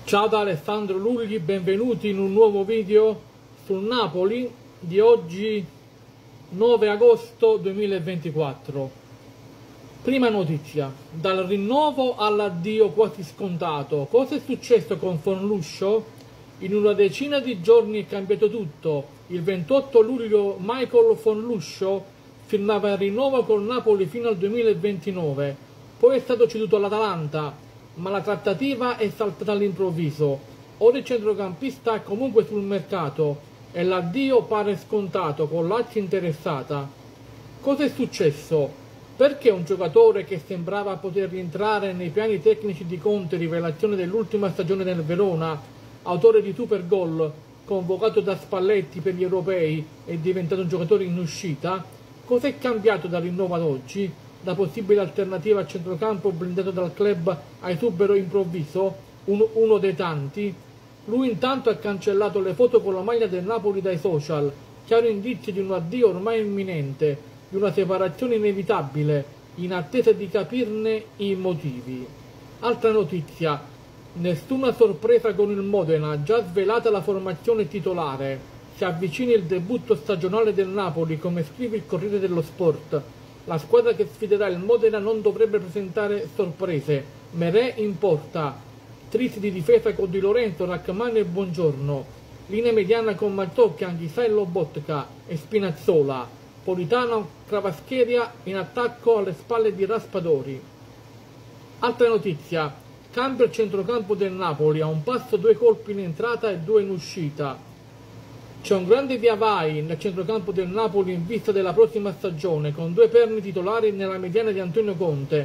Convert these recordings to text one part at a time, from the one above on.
Ciao da Alessandro Lugli, benvenuti in un nuovo video sul Napoli di oggi 9 agosto 2024. Prima notizia, dal rinnovo all'addio quasi scontato. Cosa è successo con Fonluscio? In una decina di giorni è cambiato tutto. Il 28 luglio Michael Fonluscio firmava il rinnovo col Napoli fino al 2029, poi è stato ceduto all'Atalanta, ma la trattativa è saltata all'improvviso. Ora il centrocampista è comunque sul mercato e l'addio pare scontato con Lazio interessata. Cosa è successo? Perché un giocatore che sembrava poter rientrare nei piani tecnici di Conte, rivelazione dell'ultima stagione del Verona, autore di super gol, convocato da Spalletti per gli europei, è diventato un giocatore in uscita? Cosa è cambiato dal rinnovo ad oggi? La possibile alternativa al centrocampo blindato dal club a esubero improvviso, uno dei tanti. Lui intanto ha cancellato le foto con la maglia del Napoli dai social, chiaro indizio di un addio ormai imminente, di una separazione inevitabile, in attesa di capirne i motivi. Altra notizia, nessuna sorpresa con il Modena, già svelata la formazione titolare. Si avvicina il debutto stagionale del Napoli, come scrive il Corriere dello Sport. La squadra che sfiderà il Modena non dovrebbe presentare sorprese. Merè in porta, trizzi di difesa con Di Lorenzo, Rachmani e Buongiorno, linea mediana con Mazzocchi, Anghissà e Lobotka e Spinazzola, Politano, Cravascheria in attacco alle spalle di Raspadori. Altra notizia, cambia il centrocampo del Napoli, a un passo 2 colpi in entrata e 2 in uscita. C'è un grande via vai nel centrocampo del Napoli in vista della prossima stagione, con 2 perni titolari nella mediana di Antonio Conte,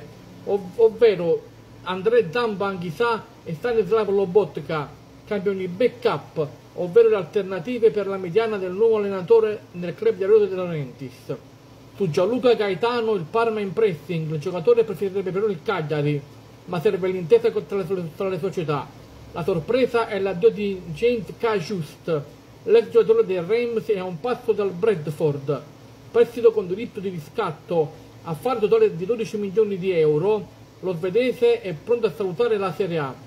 ovvero André Zamba Anghissà e Stanislav Lobotka, campioni di backup, ovvero le alternative per la mediana del nuovo allenatore nel club di Areodo De Laurentiis. Su Gianluca Gaetano il Parma in pressing, il giocatore preferirebbe però il Cagliari, ma serve l'intesa tra le società. La sorpresa è l'addio di James K. L'ex giocatore del Reims è a un passo dal Bradford, prestito con diritto di riscatto, affare totale di 12 milioni di euro, lo svedese è pronto a salutare la Serie A.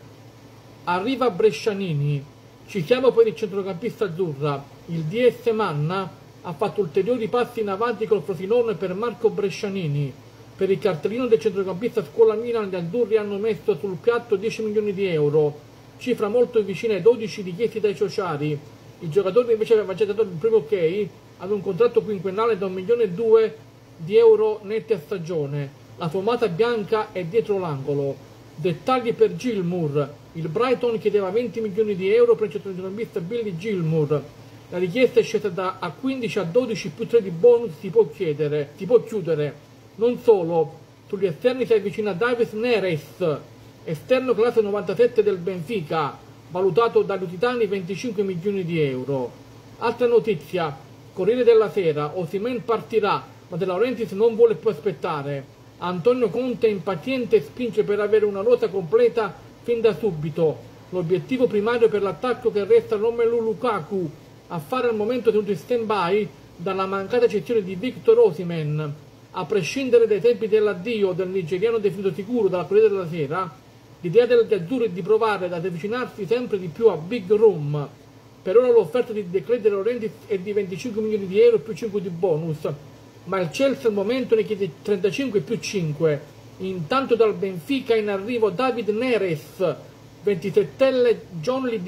Arriva Brescianini, ci siamo per il centrocampista azzurra, il DS Manna ha fatto ulteriori passi in avanti col Frosinone per Marco Brescianini. Per il cartellino del centrocampista Scuola Milan gli azzurri hanno messo sul piatto 10 milioni di euro, cifra molto vicina ai 12 richiesti dai sociali. Il giocatore invece aveva già dato il primo ok ad un contratto quinquennale da 1,2 milioni di euro netti a stagione. La fumata bianca è dietro l'angolo. Dettagli per Gilmour. Il Brighton chiedeva 20 milioni di euro per il centrocampista Billy Gilmour. La richiesta è scesa a 15 a 12 più 3 di bonus si può chiudere. Non solo, sugli esterni si avvicina Davis Neres, esterno classe 97 del Benfica, valutato dagli Lusitani 25 milioni di euro. Altra notizia, Corriere della Sera, Osimhen partirà, ma De Laurentiis non vuole più aspettare. Antonio Conte è impaziente e spinge per avere una rosa completa fin da subito. L'obiettivo primario per l'attacco che resta Romelu Lukaku, affare al momento tenuto in stand-by dalla mancata cessione di Victor Osimhen. A prescindere dai tempi dell'addio del nigeriano definito sicuro dalla Corriere della Sera, l'idea degli azzurri è di provare ad avvicinarsi sempre di più a Big Room. Per ora l'offerta di De Laurentiis è di 25 milioni di euro più 5 di bonus, ma il Chelsea al momento ne chiede 35 più 5. Intanto dal Benfica in arrivo David Neres, 27enne Jonli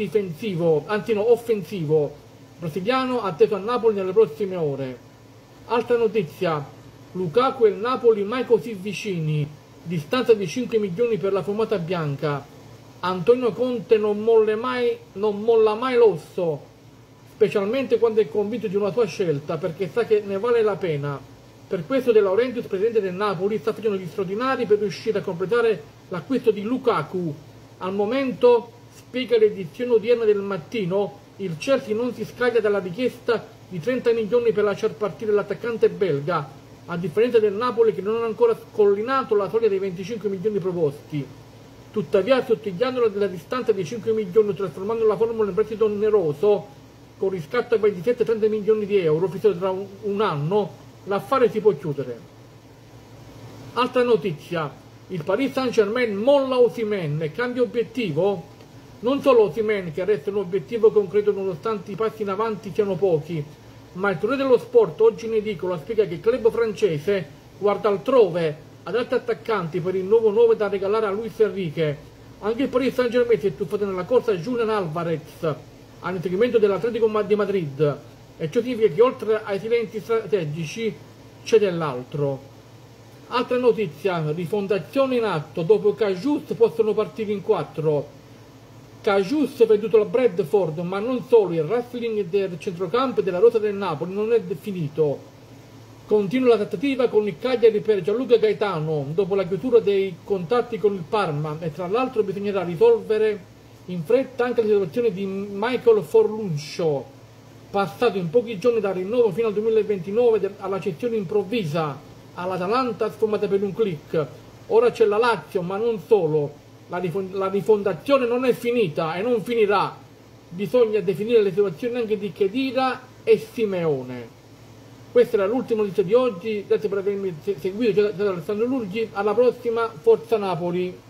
offensivo, brasiliano atteso a Napoli nelle prossime ore. Altra notizia, Lukaku e il Napoli mai così vicini, distanza di 5 milioni per la fumata bianca. Antonio Conte non molla mai l'osso, specialmente quando è convinto di una sua scelta, perché sa che ne vale la pena. Per questo De Laurentiis, presidente del Napoli, sta facendo gli straordinari per riuscire a completare l'acquisto di Lukaku. Al momento, spiega l'edizione odierna del Mattino, il Chelsea non si scaglia dalla richiesta di 30 milioni per lasciar partire l'attaccante belga, a differenza del Napoli che non ha ancora scollinato la soglia dei 25 milioni proposti. Tuttavia, sottigliando la distanza di 5 milioni, trasformando la formula in prestito oneroso, con riscatto a 27-30 milioni di euro, fissato tra un anno, l'affare si può chiudere. Altra notizia, il Paris Saint-Germain molla Osimhen e cambia obiettivo? Non solo Osimhen, che resta un obiettivo concreto nonostante i passi in avanti siano pochi, ma il Corriere dello Sport oggi in edicola spiega che il club francese guarda altrove ad altri attaccanti per il nuovo nome da regalare a Luis Enrique. Anche il Paris Saint-Germain si è tuffato nella corsa Julian Alvarez all'inseguimento dell'Atletico di Madrid, e ciò significa che oltre ai silenti strategici c'è dell'altro. Altra notizia, rifondazione in atto, dopo Cajus possono partire in 4. Cajus venduto al Bradford, ma non solo, il wrestling del centrocampo e della rosa del Napoli non è finito. Continua la trattativa con il Cagliari per Gianluca Gaetano, dopo la chiusura dei contatti con il Parma, e tra l'altro bisognerà risolvere in fretta anche la situazione di Michael Forlunshaw, passato in pochi giorni dal rinnovo fino al 2029 alla cessione improvvisa all'Atalanta sfumata per un click. Ora c'è la Lazio, ma non solo. La rifondazione non è finita e non finirà. Bisogna definire le situazioni anche di Khedira e Simeone. Questa era l'ultima notizia di oggi. Grazie per avermi seguito. Ciao da Alessandro Lurgi. Alla prossima, Forza Napoli!